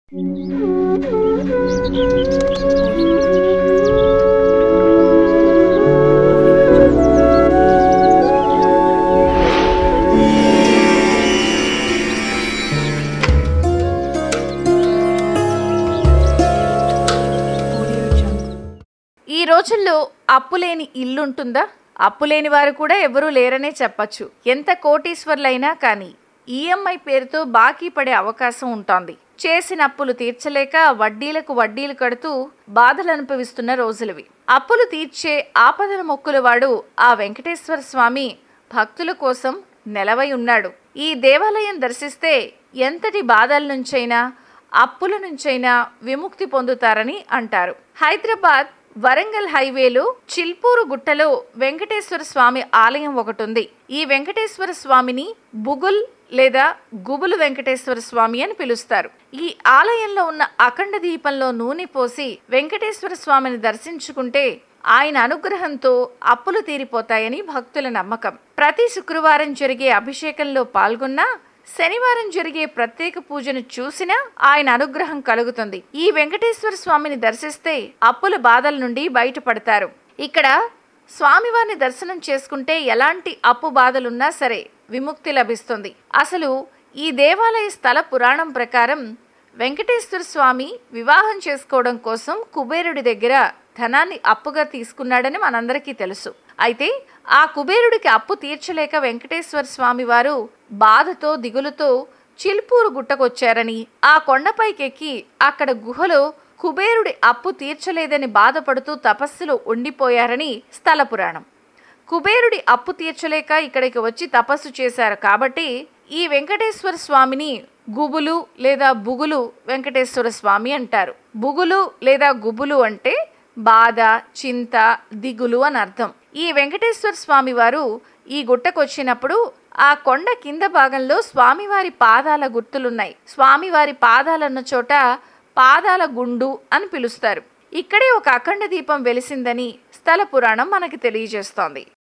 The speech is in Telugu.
ఈ రోజుల్లో అప్పులేని ఇల్లుంటుందా? అప్పులేని వారు కూడా ఎవరూ లేరనే చెప్పచ్చు. ఎంత కోటీశ్వర్లైనా కానీ ఈఎంఐ పేరుతో బాకీ పడే అవకాశం ఉంటోంది. చేసిన అప్పులు తీర్చలేక వడ్డీలకు వడ్డీలు కడుతూ బాధలు అనుభవిస్తున్న రోజులవి. అప్పులు తీర్చే ఆపదల మొక్కులవాడు ఆ వెంకటేశ్వర స్వామి భక్తుల కోసం నెలవై ఉన్నాడు. ఈ దేవాలయం దర్శిస్తే ఎంతటి బాధల నుంచైనా అప్పుల నుంచైనా విముక్తి పొందుతారని అంటారు. హైదరాబాద్ వరంగల్ హైవేలో చిల్పూరు గుట్టలో వెంకటేశ్వర స్వామి ఆలయం ఒకటి ఉంది. ఈ వెంకటేశ్వర స్వామిని బుగుల్ లేదా గుబులు వెంకటేశ్వర స్వామి అని పిలుస్తారు. ఈ ఆలయంలో ఉన్న అఖండ దీపంలో నూనె పోసి వెంకటేశ్వర స్వామిని దర్శించుకుంటే ఆయన అనుగ్రహంతో అప్పులు తీరిపోతాయని భక్తుల నమ్మకం. ప్రతి శుక్రవారం జరిగే అభిషేకంలో పాల్గొన్నా, శనివారం జరిగే ప్రత్యేక పూజను చూసినా ఆయన అనుగ్రహం కలుగుతుంది. ఈ వెంకటేశ్వర స్వామిని దర్శిస్తే అప్పుల బాధల నుండి బయటపడతారు. ఇక్కడ స్వామివారిని దర్శనం చేసుకుంటే ఎలాంటి అప్పు బాధలున్నా సరే విముక్తి లభిస్తుంది. అసలు ఈ దేవాలయ స్థల పురాణం ప్రకారం వెంకటేశ్వర స్వామి వివాహం చేసుకోవడం కోసం కుబేరుడి దగ్గర ధనాన్ని అప్పుగా తీసుకున్నాడని మనందరికీ తెలుసు. అయితే ఆ కుబేరుడికి అప్పు తీర్చలేక వెంకటేశ్వర స్వామి వారు బాధతో దిగులుతో చిల్పూరు గుట్టకొచ్చారని, ఆ కొండపైకెక్కి అక్కడ గుహలో కుబేరుడి అప్పు తీర్చలేదని బాధపడుతూ తపస్సులో ఉండిపోయారని స్థల పురాణం. కుబేరుడి అప్పు తీర్చలేక ఇక్కడికి వచ్చి తపస్సు చేశారు కాబట్టి ఈ వెంకటేశ్వర స్వామిని గుబులు లేదా బుగులు వెంకటేశ్వర స్వామి అంటారు. బుగులు లేదా గుబులు అంటే బాధ, చింత, దిగులు అని అర్థం. ఈ వెంకటేశ్వర స్వామి వారు ఈ గుట్టకొచ్చినప్పుడు ఆ కొండ కింద భాగంలో స్వామివారి పాదాల గుర్తులున్నాయి. స్వామివారి పాదాలన్న చోట పాదాల గుండు అని పిలుస్తారు. ఇక్కడే ఒక అఖండ దీపం వెలిసిందని స్థల పురాణం మనకి తెలియజేస్తోంది.